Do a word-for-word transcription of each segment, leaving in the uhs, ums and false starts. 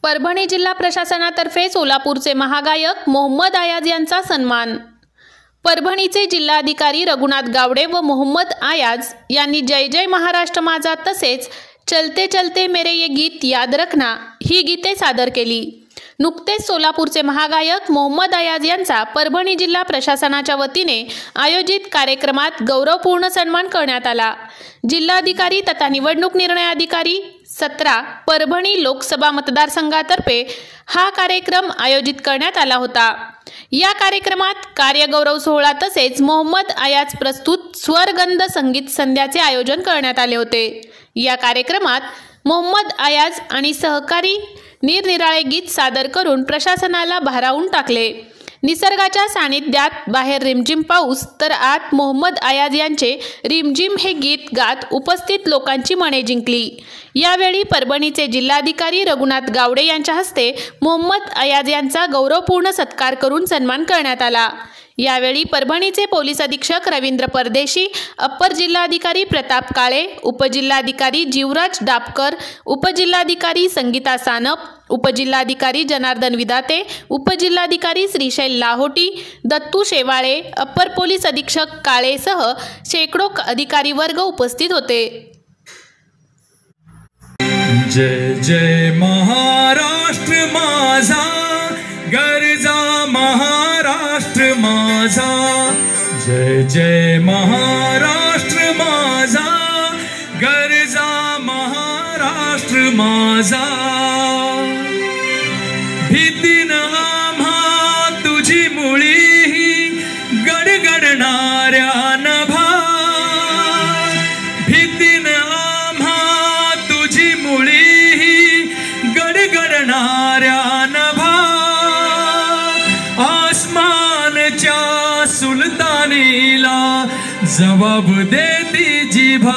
परभणी जिल्हा प्रशासनातर्फे सोलापूरचे महागायक मोहम्मद आयाज यांचा सन्मान। परभणीचे जिल्हाधिकारी रघुनाथ गावडे व मोहम्मद आयाज यांनी जय जय महाराष्ट्र माझा तसेच चलते चलते मेरे ये गीत याद रखना ही गीते सादर केली। नुकतेच सोलापूरचे महागायक मोहम्मद आयाज यांचा परभणी जिल्हा प्रशासनाच्या वतीने आयोजित कार्यक्रमात गौरवपूर्ण सन्मान करण्यात आला। जिल्हाधिकारी तथा निवडणूक निर्णय अधिकारी सतरा परभणी लोकसभा मतदारसंघातर्फे हा कार्यक्रम आयोजित करण्यात आला होता। या कार्यक्रमात कार्यगौरव सोहळा तसेच मोहम्मद आयाज प्रस्तुत स्वरगंध संगीत संध्याचे आयोजन करण्यात आले होते। या कार्यक्रमात मोहम्मद आयाज आणि सहकारी निरनिराळे गीत सादर करून प्रशासनाला भारावून टाकले। निसर्गाच्या सानिध्यात बाहेर रिमझिम पाऊस तर आत मोहम्मद आयाज यांचे रिमझिम हे गीत गात उपस्थित लोकांची मने जिंकली। यावेळी परभणीचे जिल्हाधिकारी रघुनाथ गावडे यांच्या हस्ते मोहम्मद आयाज यांचा गौरवपूर्ण सत्कार करून सन्मान करण्यात आला। यावेळी परभणीचे पोलीस अधीक्षक रवींद्र परदेशी, अप्पर जिल्हाधिकारी प्रताप काळे, उपजिल्हाधिकारी जीवराज डापकर, उपजिल्हाधिकारी संगीता सानप, उपजिल्हाधिकारी जनार्दन विदाते, उपजिल्हाधिकारी श्रीशैल लाहोटी, दत्तू शेवाळे, अप्पर पोलीस अधीक्षक काळेसह शेकडो अधिकारी वर्ग उपस्थित होते। जय जय महाराष्ट्र माझा, गरजा महाराष्ट्र माझा, जय जय महाराष्ट्र माझा, गरजा महाराष्ट्र माझा। भीतीन आम्हा तुझी मुळी गडगडणाऱ्या नभा, भीतीन आम्हा तुझी मुळी गडगडणाऱ्या नभा। आसमानच्या सुलतानीला जबाब देती जिभा,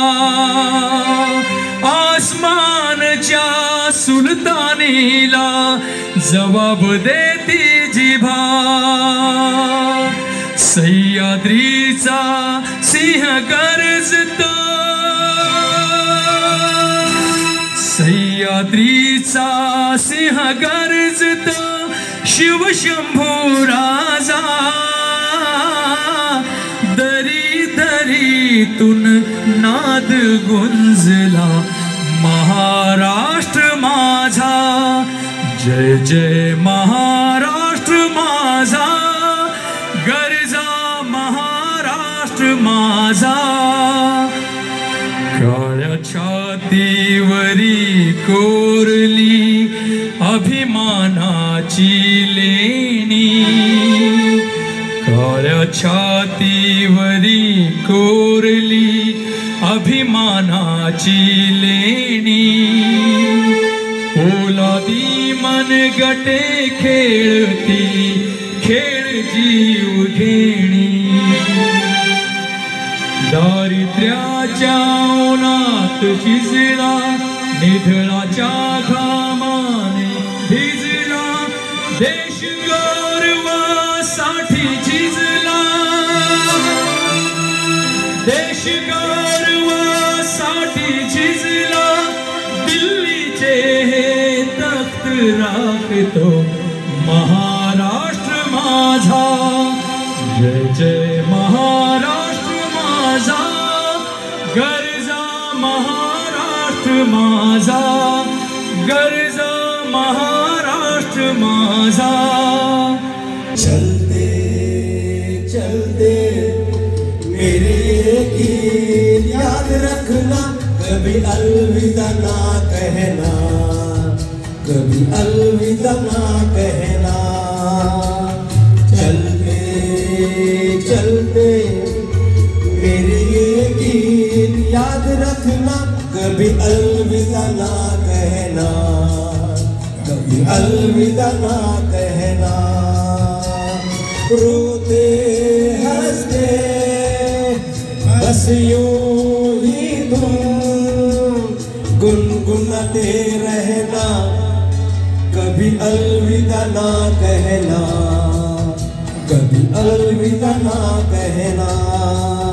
आसमानच्या सुलतानीला जबाब देती जिभा। सह्याद्रीचा सिंह गर्जतो, सह्याद्रीचा सिंह गर्जतो, शिवशंभू राजा। दरी दरीतून नाद गुंजला महाराष्ट्र माझा, जय जय महाराष्ट्र माझा, गरजा महाराष्ट्र माझा। काळ्या छातीवरी कोरली अभिमानाची लेणी, काळ्या छातीवरी कोरली अभिमानाची लेणी। पोलादी मनगटे खेळती खेळ जीव घेणी, दारिद्र्याच्या उन्हात शिजला निधळाच्या घामाने भिजला, देश गौरवासाठी झिजला, देश गौरवासाठी झिजला। दिल्लीचे हे तख्त राखतो महाराष्ट्र माझा, जय जय महाराष्ट्र माझा, गरजा महाराष्ट्र माझा, गरजा महाराष्ट्र माझा। चलते चलते मेरे गीत याद रखना, कभी अलविदा ना कहना, कभी अलविदा ना कहना। चलते चलते मेरे गीत याद रखना, कभी अलविदा ना कहना, कभी अलविदा ना कहना। रोते हंसते बस यूं ही तुम गुनगुनाते रहना, कभी अलविदा ना कहना, कभी अलविदा ना कहना।